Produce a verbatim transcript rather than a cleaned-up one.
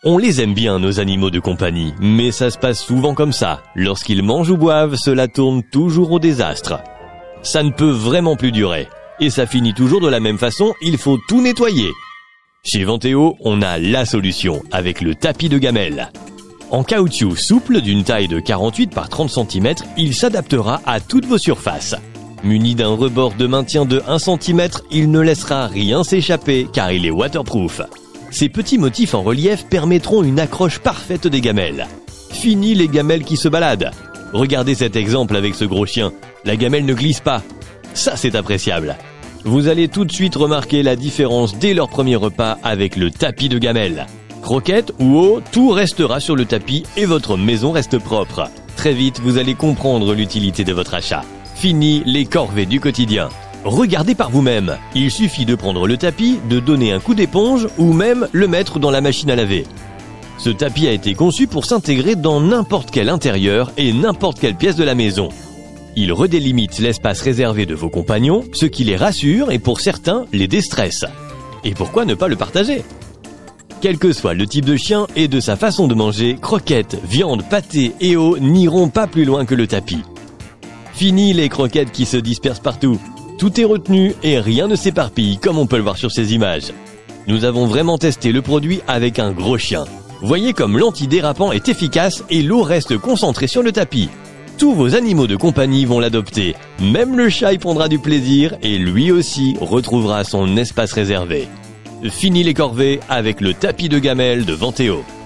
On les aime bien, nos animaux de compagnie, mais ça se passe souvent comme ça. Lorsqu'ils mangent ou boivent, cela tourne toujours au désastre. Ça ne peut vraiment plus durer. Et ça finit toujours de la même façon, il faut tout nettoyer. Chez Vanteo, on a la solution avec le tapis de gamelle. En caoutchouc souple d'une taille de quarante-huit par trente centimètres, il s'adaptera à toutes vos surfaces. Muni d'un rebord de maintien de un centimètre, il ne laissera rien s'échapper car il est waterproof. Ces petits motifs en relief permettront une accroche parfaite des gamelles. Fini les gamelles qui se baladent. Regardez cet exemple avec ce gros chien. La gamelle ne glisse pas. Ça, c'est appréciable. Vous allez tout de suite remarquer la différence dès leur premier repas avec le tapis de gamelle. Croquettes ou eau, tout restera sur le tapis et votre maison reste propre. Très vite, vous allez comprendre l'utilité de votre achat. Fini les corvées du quotidien. Regardez par vous-même. Il suffit de prendre le tapis, de donner un coup d'éponge ou même le mettre dans la machine à laver. Ce tapis a été conçu pour s'intégrer dans n'importe quel intérieur et n'importe quelle pièce de la maison. Il redélimite l'espace réservé de vos compagnons, ce qui les rassure et pour certains les déstresse. Et pourquoi ne pas le partager ? Quel que soit le type de chien et de sa façon de manger, croquettes, viande, pâté et eau n'iront pas plus loin que le tapis. Fini les croquettes qui se dispersent partout. Tout est retenu et rien ne s'éparpille comme on peut le voir sur ces images. Nous avons vraiment testé le produit avec un gros chien. Voyez comme l'antidérapant est efficace et l'eau reste concentrée sur le tapis. Tous vos animaux de compagnie vont l'adopter. Même le chat y prendra du plaisir et lui aussi retrouvera son espace réservé. Fini les corvées avec le tapis de gamelle de Vanteo.